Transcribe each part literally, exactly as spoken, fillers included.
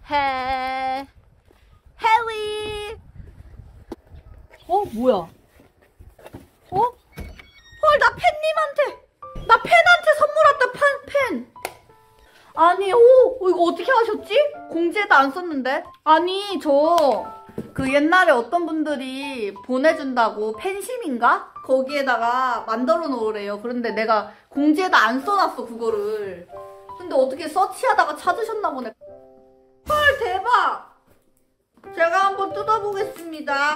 해 해리. 어 뭐야? 어? 헐, 나 팬님한테 나 팬한테 선물 왔다. 팬 팬. 아니, 오 이거 어떻게 하셨지? 공지에도 안 썼는데. 아니, 저 그 옛날에 어떤 분들이 보내준다고 팬심인가? 거기에다가 만들어 놓으래요. 그런데 내가 공지에다 안 써놨어 그거를. 근데 어떻게 서치하다가 찾으셨나 보네. 헐, 대박! 제가 한번 뜯어보겠습니다.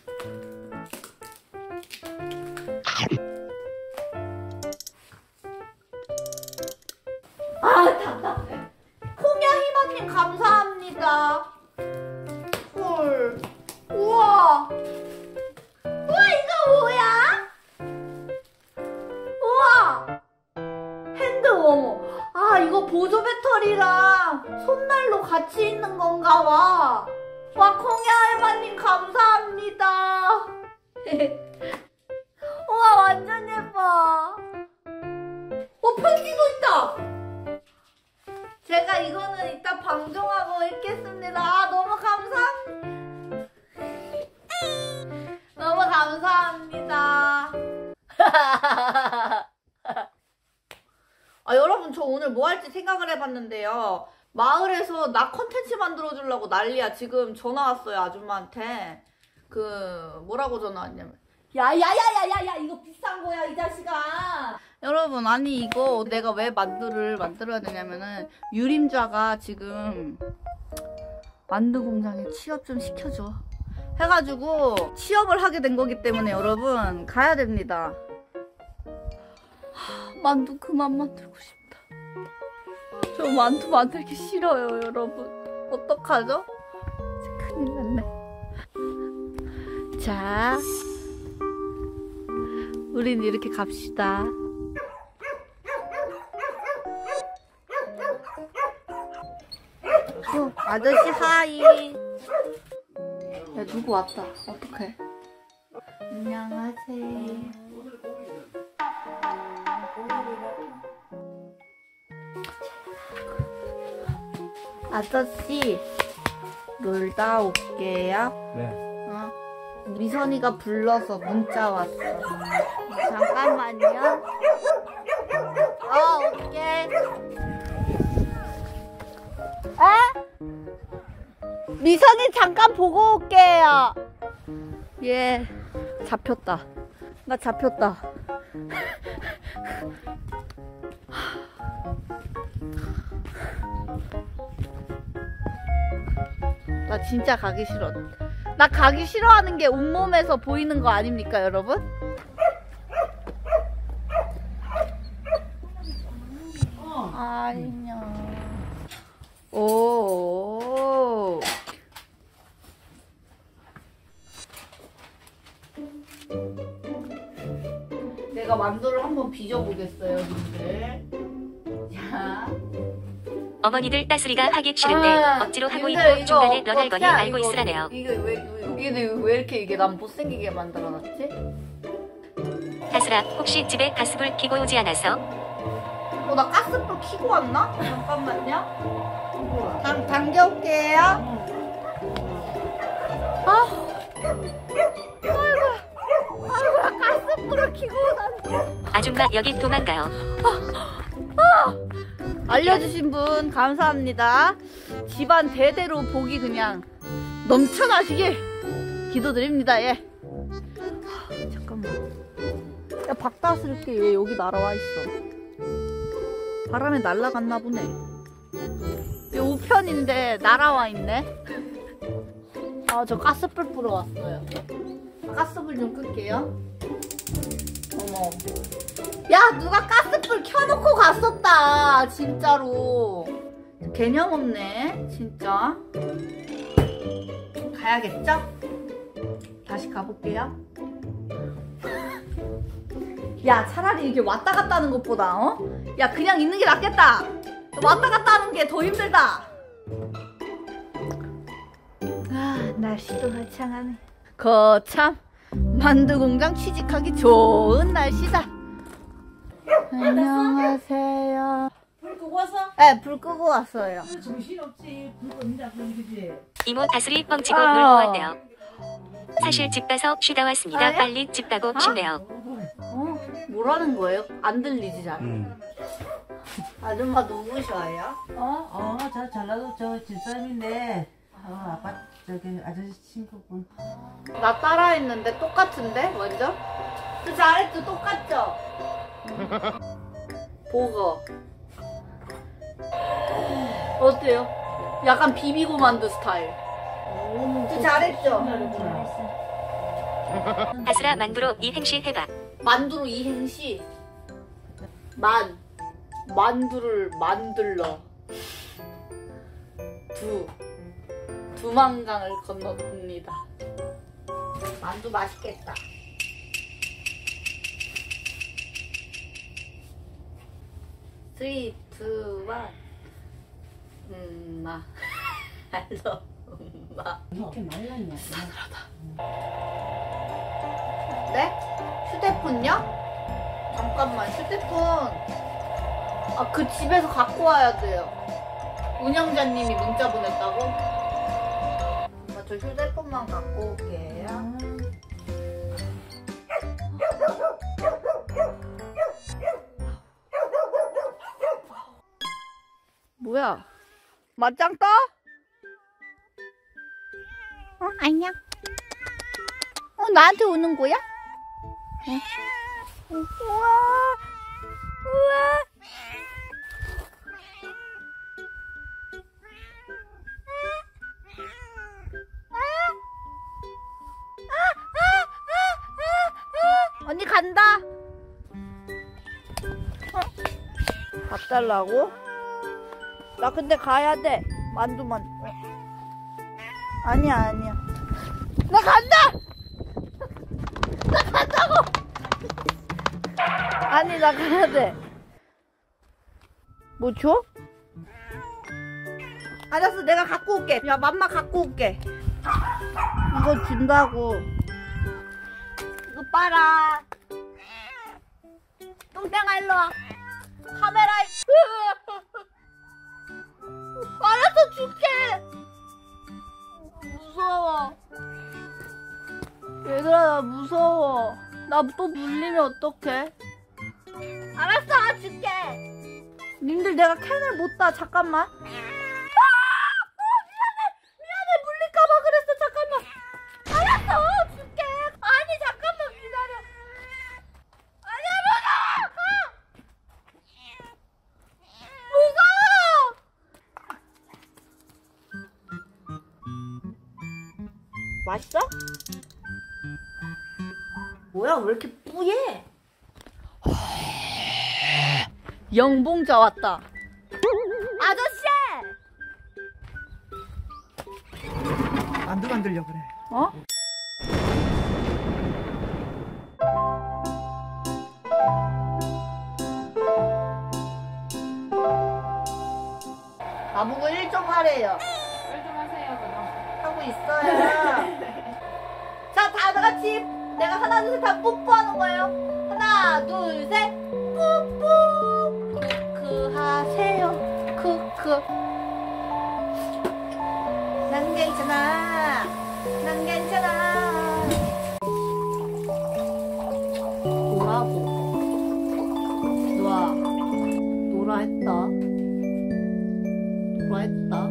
아, 답답해. 콩야희망님 감사합니다. 헐. 우와. 우와, 이거 뭐야? 우와. 핸드워머. 아, 이거 보조 배터리랑 손난로 같이 있는 건가 봐. 와, 콩야희망님 감사합니다. 우와, 완전 예뻐. 어, 편지도 있다. 제가 이거는 이따 방종하고 읽겠습니다. 아, 너무 감사합니다. 너무 감사합니다. 아, 여러분, 저 오늘 뭐 할지 생각을 해봤는데요. 마을에서 나 컨텐츠 만들어주려고 난리야. 지금 전화 왔어요, 아줌마한테. 그 뭐라고 전화 왔냐면, 야야야야야야, 이거 비싼 거야 이 자식아. 여러분, 아니 이거 내가 왜 만두를 만들어야 되냐면은 유림좌가 지금 만두 공장에 취업 좀 시켜줘 해가지고 취업을 하게 된 거기 때문에 여러분 가야 됩니다. 하, 만두 그만 만들고 싶다. 저 만두 만들기 싫어요 여러분. 어떡하죠? 큰일 났네. 자, 우린 이렇게 갑시다. 어, 아저씨 하이. 야, 누구 왔다. 어떡해. 안녕하세요. 아저씨, 놀다 올게요. 네. 어? 미선이가 불러서 문자 왔어. 잠깐만요. 어, 올게. 에? 미선이 잠깐 보고 올게요. 예, 잡혔다. 나 잡혔다. 나 진짜 가기 싫어. 나 가기 싫어하는 게 온몸에서 보이는 거 아닙니까, 여러분? 어. 안녕. 오. 내가 만두를 한번 빚어보겠어요, 님들. 자. 어머니들 따스리가 하기 싫은데 아, 억지로 하고 님들, 있고 중간에 이거 넌 할 거니 어때요? 알고 이거, 있으라네요. 이게 왜, 이게 왜 이렇게 이게 난 못생기게 만들어놨지? 따스라, 혹시 집에 가스불 켜고 오지 않았어? 어, 나 가스불 켜고 왔나? 잠깐만요. 당, 당겨올게요. 아, 아이고, 아이고, 가스불을 켜고 오다니. 아줌마 여기 도망가요. 아, 알려주신 분 감사합니다. 집안 대대로 복이 그냥 넘쳐나시길 기도드립니다. 예. 하, 잠깐만. 야, 박다스럽게 왜 여기 날아와 있어? 바람에 날아갔나 보네. 이 우편인데 날아와 있네. 아, 저 가스불 뿌러 왔어요. 가스불 좀 끌게요. 어머. 야, 누가 가스불 켜놓고 갔었다. 진짜로. 개념 없네. 진짜. 가야겠죠? 다시 가볼게요. 야, 차라리 이게 왔다 갔다 하는 것보다, 어? 야, 그냥 있는 게 낫겠다. 왔다 갔다 하는 게 더 힘들다. 아, 날씨도 화창하네. 거참 만두공장 취직하기 좋은 날씨다. 안녕하세요. 불 끄고 왔어? 네, 불 끄고 왔어요. 정신없지. 불 끄는다 그런 거지. 이모 다슬이 뻥치고 아. 물 모았네요. 사실 집 가서 쉬다 왔습니다. 아, 예? 빨리 집 가고 아? 싶네요. 어? 뭐라는 거예요? 안 들리지 잘. 음. 아줌마 누구셔요? 어? 어, 저 전라도 저 집사람인데 어, 아빠 저기 아저씨 친구분. 나 따라했는데 똑같은데 완전? 그 잘했죠? 똑같죠? 보거 어때요? 약간 비비고 만두 스타일. 저 잘했죠? 다슬아 만두로 이행시 해봐. 만두로 이행시. 만 만두를 만들러 두 두만강을 건너봅니다. 만두 맛있겠다. 쓰리, 투, 원. 엄마. 알로 엄마. 이렇게 말랐냐? 네? 휴대폰요? 잠깐만, 휴대폰. 아, 그 집에서 갖고 와야 돼요. 운영자님이 문자 보냈다고? 엄마, 저 휴대폰만 갖고 올게요. 뭐야? 맞짱 떠? 어, 안녕. 어, 나한테 오는 거야? 어? 어, 우와, 우와. 언니 간다. 어? 밥 달라고? 나 근데 가야 돼. 만두만. 아니야, 아니야. 나 간다! 나 간다고! 아니, 나 가야 돼. 뭐 줘? 알았어, 내가 갖고 올게. 야, 맘마 갖고 올게. 이거 준다고. 이거 봐라. 똥땡아, 일로 와. 카메라. 알았어, 줄게. 무서워. 얘들아, 나 무서워. 나 또 물리면 어떡해? 알았어, 줄게. 님들 내가 캔을 못 따. 잠깐만. 아! 어, 미안해. 미안해. 물릴까봐 그랬어. 잠깐만. 알았어, 줄게. 아니, 잠깐만 기다려. 아니야, 무서워. 무서워. 맛있어? 뭐야, 왜 이렇게 뿌예? 영봉자 왔다. 아저씨! 만두 만들려고 그래. 어? 나보고 일 좀 하래요. 일 좀 하세요 그럼. 하고 있어요. 자, 다 같이 내가 하나, 둘, 셋 다 뽀뽀하는 거예요. 하나, 둘, 셋. 뽀뽀. 크크 하세요. 크크. 난 괜찮아. 난 괜찮아. 뭐라고? 노아. 노라 했다. 노라 했다.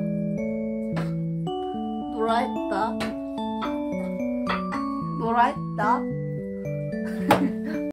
노라 했다. 노라 했다.